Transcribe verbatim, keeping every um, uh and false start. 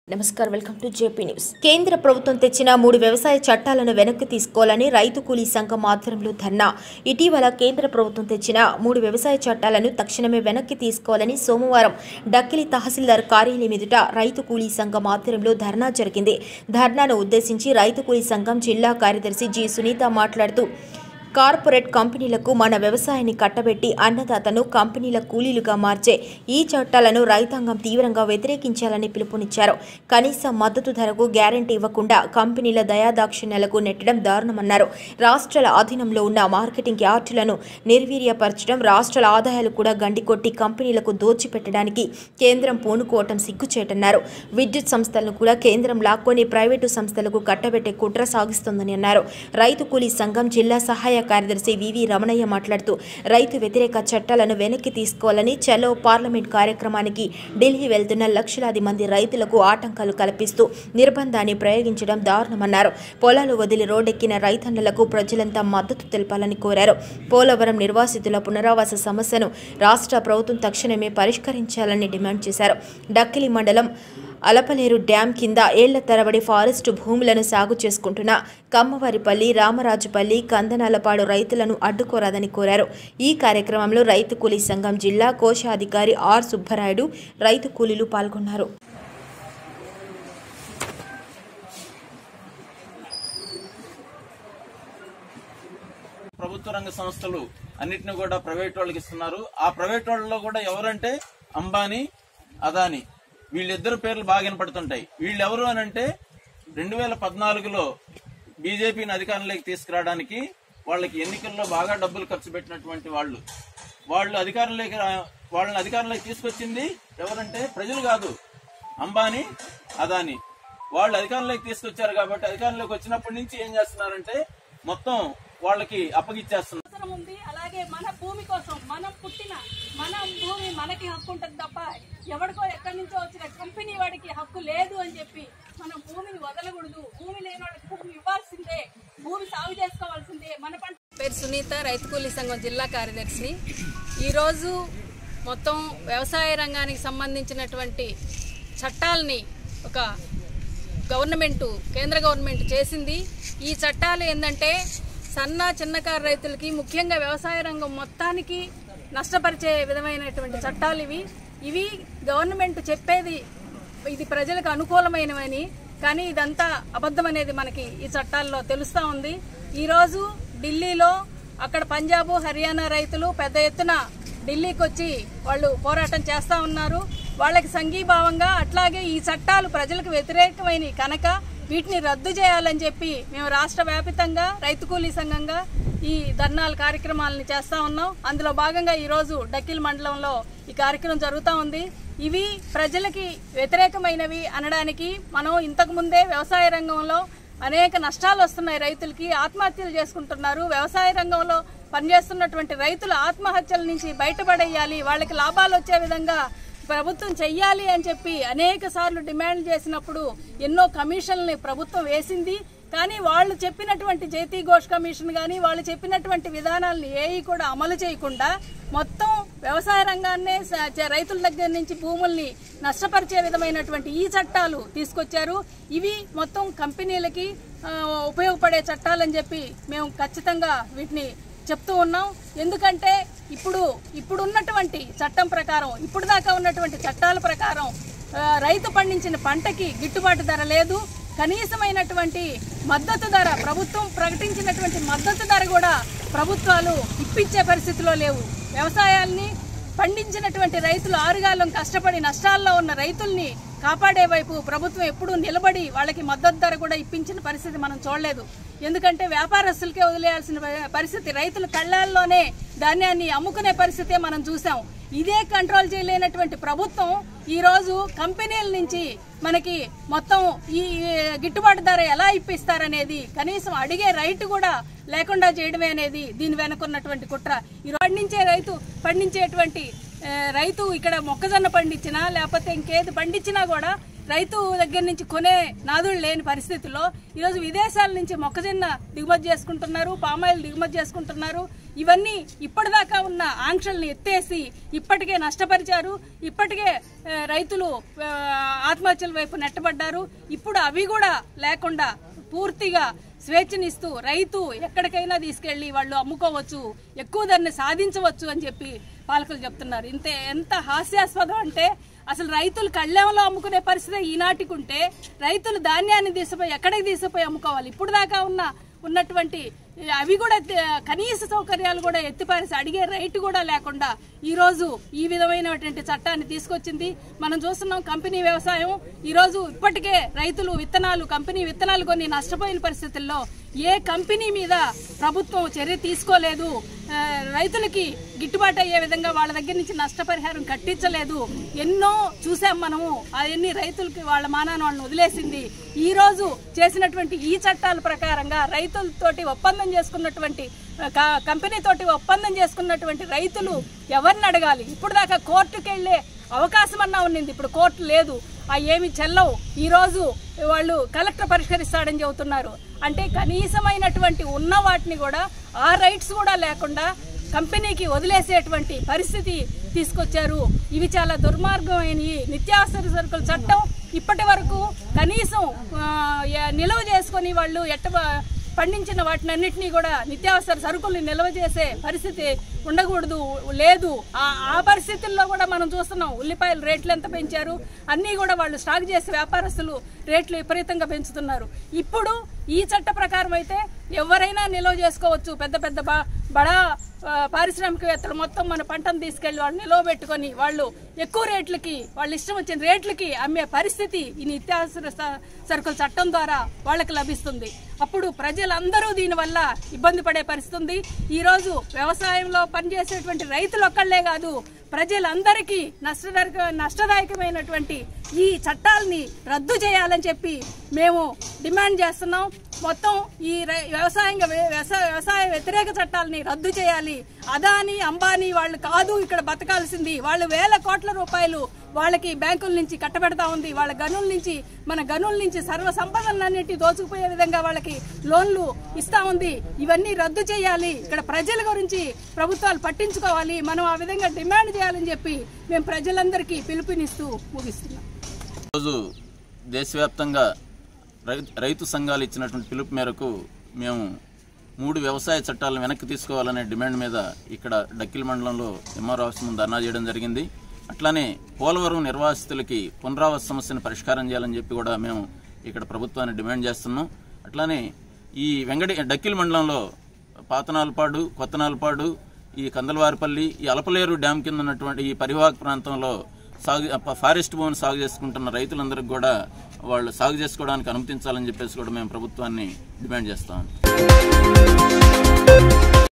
నమస్కారం welcome to JP news. కేంద్ర ప్రభుత్వం తెచ్చిన మూడు వ్యవసాయ చట్టాలను వెనక్కి తీసుకోవాలని రైతు కూలీ సంఘం ఆధ్వర్యంలో ధర్నా. ఇటీవల కేంద్ర ప్రభుత్వం తెచ్చిన మూడు వ్యవసాయ చట్టాలను తక్షణమే వెనక్కి తీసుకోవాలని సోమవారం డక్కిలి తహసీల్దార్ కార్యాలయం ఎదుట రైతు కూలీ సంఘం ఆధ్వర్యంలో ధర్నా జరిగింది. ధర్నాను ఉద్దేశించి రైతు కూలీ సంఘం జిల్లా కార్యదర్శి జి సునీత మాట్లాడుతూ, కార్పొరేట్ కంపెనీలకు మన వ్యవసాయాన్ని కట్టబెట్టి అన్నదాతను కంపెనీల కూలీలుగా మార్చే ఈ చట్టాలను రైతాంగం తీవ్రంగా వ్యతిరేకించాలని పిలుపునిచ్చారు. కనీస మద్దతు ధరకు గ్యారంటీ ఇవ్వకుండా కంపెనీల దయాదాక్షిణ్యాలకు నెట్టడం దారుణమన్నారు. రాష్ట్రాల అధీనంలో ఉన్న మార్కెటింగ్ యార్డులను నిర్వీర్యపరచడం, రాష్ట్రాల ఆదాయాలు కూడా గండికొట్టి కంపెనీలకు దోచిపెట్టడానికి కేంద్రం పూనుకోవటం సిగ్గుచేటన్నారు. విద్యుత్ సంస్థలను కూడా కేంద్రం లాక్కొని ప్రైవేటు సంస్థలకు కట్టబెట్టే కుట్ర సాగిస్తోందని అన్నారు. రైతు కూలీ సంఘం జిల్లా సహాయ కార్యదర్శి వివి రమణయ్య మాట్లాడుతూ, రైతు వ్యతిరేక చట్టాలను వెనక్కి తీసుకోవాలని, చలో పార్లమెంట్ కార్యక్రమానికి ఢిల్లీ వెళ్తున్న లక్షలాది మంది రైతులకు ఆటంకాలు కల్పిస్తూ నిర్బంధాన్ని ప్రయోగించడం దారుణమన్నారు. పొలాలు వదిలి రోడ్డెక్కిన రైతన్నలకు ప్రజలంతా మద్దతు తెలపాలని కోరారు. పోలవరం నిర్వాసితుల పునరావాస సమస్యను రాష్ట్ర ప్రభుత్వం తక్షణమే పరిష్కరించాలని డిమాండ్ చేశారు. డక్కిలి మండలం అలపలేరు డ్యాం కింద ఏళ్ల తరబడి ఫారెస్టు భూములను సాగు చేసుకుంటున్న కమ్మవారిపల్లి, రామరాజుపల్లి, కందనాలపాడు రైతులను అడ్డుకోరాదని కోరారు. ఈ కార్యక్రమంలో రైతు కూలీ సంఘం జిల్లా కోశాధికారి ఆర్ సుబ్బరాయుడు, రైతు కూలీలు పాల్గొన్నారు. ప్రభుత్వ రంగ సంస్థలు అన్నిటిని కూడా ప్రైవేట్ వాళ్ళకి ఇస్తున్నారు. ఆ ప్రైవేట్ వాళ్ళలో కూడా ఎవరంటే అంబానీ, అదానీ, వీళ్ళిద్దరు పేర్లు బాగా వినపడుతుంటాయి. వీళ్ళు ఎవరు అని అంటే రెండు వేల పద్నాలుగులో బీజేపీని అధికారంలోకి తీసుకురావడానికి వాళ్ళకి ఎన్నికల్లో బాగా డబ్బులు ఖర్చు పెట్టినటువంటి వాళ్ళు వాళ్ళు అధికారంలోకి వాళ్ళని అధికారంలోకి తీసుకొచ్చింది ఎవరంటే ప్రజలు కాదు, అంబానీ, అదానీ. వాళ్ళు అధికారంలోకి తీసుకొచ్చారు కాబట్టి అధికారంలోకి వచ్చినప్పటి నుంచి ఏం చేస్తున్నారంటే మొత్తం వాళ్ళకి అప్పగిచ్చేస్తున్నారు. అలాగే మన భూమి కోసం మనం పుట్టిన మన భూమి మనకి హక్కు ఉంటుంది తప్ప ఎవరికో ఎక్కడి నుంచో వచ్చిన కంపెనీ వాడికి హక్కు లేదు అని చెప్పి మనం భూమిని వదలకూడదు. భూమి లేని వాడికి భూమి ఇవ్వాల్సిందే, భూమి సాగు చేసుకోవాల్సిందే. మన పంట పేరు సునీత, రైతు కూలీ సంఘం జిల్లా కార్యదర్శిని. ఈరోజు మొత్తం వ్యవసాయ రంగానికి సంబంధించినటువంటి చట్టాలని ఒక గవర్నమెంటు కేంద్ర గవర్నమెంట్ చేసింది. ఈ చట్టాలు ఏంటంటే సన్న చిన్నకారు రైతులకి, ముఖ్యంగా వ్యవసాయ రంగం మొత్తానికి నష్టపరిచే విధమైనటువంటి చట్టాలు ఇవి. ఇవి గవర్నమెంట్ చెప్పేది ఇది ప్రజలకు అనుకూలమైనవని, కానీ ఇదంతా అబద్ధం అనేది మనకి ఈ చట్టాల్లో తెలుస్తూ ఉంది. ఈరోజు ఢిల్లీలో అక్కడ పంజాబ్, హర్యానా రైతులు పెద్ద ఎత్తున ఢిల్లీకి వచ్చి వాళ్ళు పోరాటం చేస్తూ ఉన్నారు. వాళ్ళకి సంఘీభావంగా అట్లాగే ఈ చట్టాలు ప్రజలకు వ్యతిరేకమైన కనుక వీటిని రద్దు చేయాలని చెప్పి మేము రాష్ట్ర వ్యాపితంగా రైతు కూలీ సంఘంగా ఈ ధర్నాల కార్యక్రమాలను చేస్తూ ఉన్నాం. అందులో భాగంగా ఈరోజు డక్కిలి మండలంలో ఈ కార్యక్రమం జరుగుతూ ఉంది. ఇవి ప్రజలకి వ్యతిరేకమైనవి అనడానికి మనం ఇంతకుముందే వ్యవసాయ రంగంలో అనేక నష్టాలు వస్తున్నాయి, రైతులకి ఆత్మహత్యలు చేసుకుంటున్నారు. వ్యవసాయ రంగంలో పనిచేస్తున్నటువంటి రైతుల ఆత్మహత్యల నుంచి బయటపడేయాలి, వాళ్ళకి లాభాలు వచ్చే విధంగా ప్రభుత్వం చెయ్యాలి అని చెప్పి అనేక సార్లు డిమాండ్ చేసినప్పుడు ఎన్నో కమిషన్లని ప్రభుత్వం వేసింది. కానీ వాళ్ళు చెప్పినటువంటి జైతీ ఘోష్ కమిషన్ కానీ వాళ్ళు చెప్పినటువంటి విధానాలను ఏవి కూడా అమలు చేయకుండా మొత్తం వ్యవసాయ రంగాన్నే రైతుల దగ్గర నుంచి భూముల్ని నష్టపరిచే విధమైనటువంటి ఈ చట్టాలు తీసుకొచ్చారు. ఇవి మొత్తం కంపెనీలకి ఉపయోగపడే చట్టాలని చెప్పి మేము ఖచ్చితంగా వీటిని చెప్తూ ఉన్నాం. ఎందుకంటే ఇప్పుడు ఇప్పుడు ఉన్నటువంటి చట్టం ప్రకారం, ఇప్పుడు దాకా ఉన్నటువంటి చట్టాల ప్రకారం రైతు పండించిన పంటకి గిట్టుబాటు ధర లేదు. కనీసమైనటువంటి మద్దతు ధర, ప్రభుత్వం ప్రకటించినటువంటి మద్దతు ధర కూడా ప్రభుత్వాలు ఇప్పించే పరిస్థితిలో లేవు. వ్యవసాయాన్ని పండించినటువంటి రైతులు ఆరుగాలం కష్టపడి నష్టాల్లో ఉన్న రైతుల్ని కాపాడే వైపు ప్రభుత్వం ఎప్పుడూ నిలబడి వాళ్ళకి మద్దతు ధర కూడా ఇప్పించిన పరిస్థితి మనం చూడలేదు. ఎందుకంటే వ్యాపారస్తులకే వదిలేయాల్సిన పరిస్థితి, రైతుల కళ్ళాల్లోనే ధాన్యాన్ని అమ్ముకునే పరిస్థితే మనం చూసాం. ఇదే కంట్రోల్ చేయలేనటువంటి ప్రభుత్వం ఈరోజు కంపెనీల నుంచి మనకి మొత్తం ఈ గిట్టుబాటు ధర ఎలా ఇప్పిస్తారనేది కనీసం అడిగే రైతు కూడా లేకుండా చేయడమే అనేది దీని వెనుకున్నటువంటి కుట్ర. ఈ పండించే రైతు పండించేటువంటి రైతు ఇక్కడ మొక్కజొన్న పండించినా లేకపోతే ఇంకేది పండించినా కూడా రైతు దగ్గర నుంచి కొనే నాదుడు లేని పరిస్థితుల్లో ఈరోజు విదేశాల నుంచి మొక్కజొన్న దిగుమతి చేసుకుంటున్నారు, పామాయిల్ దిగుమతి చేసుకుంటున్నారు. ఇవన్నీ ఇప్పటిదాకా ఉన్న ఆంక్షల్ని ఎత్తేసి ఇప్పటికే నష్టపరిచారు. ఇప్పటికే రైతులు ఆత్మహత్యల వైపు నెట్టబడ్డారు. ఇప్పుడు అవి కూడా లేకుండా పూర్తిగా స్వేచ్ఛనిస్తూ రైతు ఎక్కడికైనా తీసుకెళ్లి వాళ్ళు అమ్ముకోవచ్చు, ఎక్కువ ధరని సాధించవచ్చు అని చెప్పి పాలకులు చెప్తున్నారు. ఇంతే ఎంత హాస్యాస్పదం అంటే అసలు రైతులు కళ్యాణంలో అమ్ముకునే పరిస్థితి ఈనాటికి ఉంటే రైతులు ధాన్యాన్ని తీసుకుపోయి ఎక్కడికి తీసుకుపోయి అమ్ముకోవాలి? ఇప్పుడు దాకా ఉన్న ఉన్నటువంటి అవి కూడా కనీస సౌకర్యాలు కూడా ఎత్తిపారేసి అడిగే రైతు కూడా లేకుండా ఈరోజు ఈ విధమైనటువంటి చట్టాన్ని తీసుకొచ్చింది. మనం చూస్తున్నాం కంపెనీ వ్యవసాయం ఈరోజు ఇప్పటికే రైతులు విత్తనాలు కంపెనీ విత్తనాలు కొని నష్టపోయిన పరిస్థితుల్లో ఏ కంపెనీ మీద ప్రభుత్వం చర్య తీసుకోలేదు. రైతులకి గిట్టుబాటు అయ్యే విధంగా వాళ్ళ దగ్గర నుంచి నష్టపరిహారం కట్టించలేదు. ఎన్నో చూసాం మనము. అవన్నీ రైతులకి వాళ్ళ మానాన్ని వాళ్ళని వదిలేసింది. ఈ రోజు చేసినటువంటి ఈ చట్టాల ప్రకారంగా రైతులతోటి ఒప్పందం చేసుకున్నటువంటి కంపెనీ తోటి ఒప్పందం చేసుకున్నటువంటి రైతులు ఎవరిని అడగాలి? ఇప్పుడు దాకా కోర్టుకు వెళ్లే అవకాశం అన్నా ఉన్నింది, ఇప్పుడు కోర్టు లేదు. ఆ ఏమి చెల్లవు. ఈ రోజు వాళ్ళు కలెక్టర్ పరిష్కరిస్తాడని చెబుతున్నారు. అంటే కనీసమైనటువంటి ఉన్న వాటిని కూడా ఆ రైట్స్ కూడా లేకుండా కంపెనీకి వదిలేసేటువంటి పరిస్థితి తీసుకొచ్చారు. ఇవి చాలా దుర్మార్గమైన నిత్యావసర సరుకుల చట్టం ఇప్పటి వరకు కనీసం నిల్వ చేసుకొని వాళ్ళు ఎట్ట పండించిన వాటిని అన్నింటినీ కూడా నిత్యావసర సరుకుల్ని నిల్వ చేసే పరిస్థితి ఉండకూడదు, లేదు. ఆ పరిస్థితుల్లో కూడా మనం చూస్తున్నాం. ఉల్లిపాయల రేట్లు ఎంత పెంచారు, అన్నీ కూడా వాళ్ళు స్టాక్ చేసే వ్యాపారస్తులు రేట్లు విపరీతంగా పెంచుతున్నారు. ఇప్పుడు ఈ చట్ట ప్రకారం అయితే ఎవరైనా నిల్వ చేసుకోవచ్చు. పెద్ద పెద్ద బడా పారిశ్రామికవేత్తలు మొత్తం మన పంటను తీసుకెళ్లి వాళ్ళు నిల్వ పెట్టుకొని వాళ్ళు ఎక్కువ రేట్లకి వాళ్ళు ఇష్టం వచ్చిన రేట్లకి అమ్మే పరిస్థితి ఈ నిత్యావసర సరుకుల చట్టం ద్వారా వాళ్ళకి లభిస్తుంది. అప్పుడు ప్రజలందరూ దీనివల్ల ఇబ్బంది పడే పరిస్థితి ఉంది. ఈ రోజు వ్యవసాయంలో పనిచేసేటువంటి రైతులు ఒక్కళ్లే కాదు, ప్రజలందరికీ నష్టదాయక నష్టదాయకమైనటువంటి ఈ చట్టాలని రద్దు చేయాలని చెప్పి మేము డిమాండ్ చేస్తున్నాం. మొత్తం ఈ వ్యవసాయ వ్యవసాయ వ్యతిరేక చట్టాలని రద్దు చేయాలి. అదాని అంబానీ వాళ్ళు కాదు ఇక్కడ బతకాల్సింది. వాళ్ళు వేల కోట్ల రూపాయలు వాళ్ళకి బ్యాంకుల నుంచి కట్టబెడతా ఉంది. వాళ్ళ గనుల నుంచి మన గనుల నుంచి సర్వ సంపదలన్నింటి దోచుకుపోయే విధంగా వాళ్ళకి లోన్లు ఇస్తా ఉంది. ఇవన్నీ రద్దు చేయాలి. ఇక్కడ ప్రజల గురించి ప్రభుత్వాలు పట్టించుకోవాలి. మనం ఆ విధంగా డిమాండ్ చేయాలని చెప్పి మేము ప్రజలందరికీ పిలుపునిస్తూ ముగిస్తున్నాం. ఈరోజు దేశవ్యాప్తంగా రైతు సంఘాలు ఇచ్చినటువంటి పిలుపు మేరకు మేము మూడు వ్యవసాయ చట్టాలను వెనక్కి తీసుకోవాలనే డిమాండ్ మీద ఇక్కడ డక్కిల్ మండలంలో ఎంఆర్ఓ ఆఫీస్ ముందు ధర్నా చేయడం జరిగింది. అట్లానే పోలవరం నిర్వాసితులకి పునరావాస సమస్యను పరిష్కారం చేయాలని చెప్పి కూడా మేము ఇక్కడ ప్రభుత్వాన్ని డిమాండ్ చేస్తున్నాం. అట్లానే ఈ వెంకట డక్కిల్ మండలంలో పాతనాలపాడు, కొత్తనాలపాడు, ఈ కందలవారిపల్లి, ఈ అలపలేరు డ్యామ్ కింద ఉన్నటువంటి ఈ పరివాహక ప్రాంతంలో సాగు ఫారెస్ట్ భూమిని సాగు చేసుకుంటున్న రైతులందరికీ కూడా వాళ్ళు సాగు చేసుకోవడానికి అనుమతించాలని చెప్పేసి కూడా మేము ప్రభుత్వాన్ని డిమాండ్ చేస్తాం.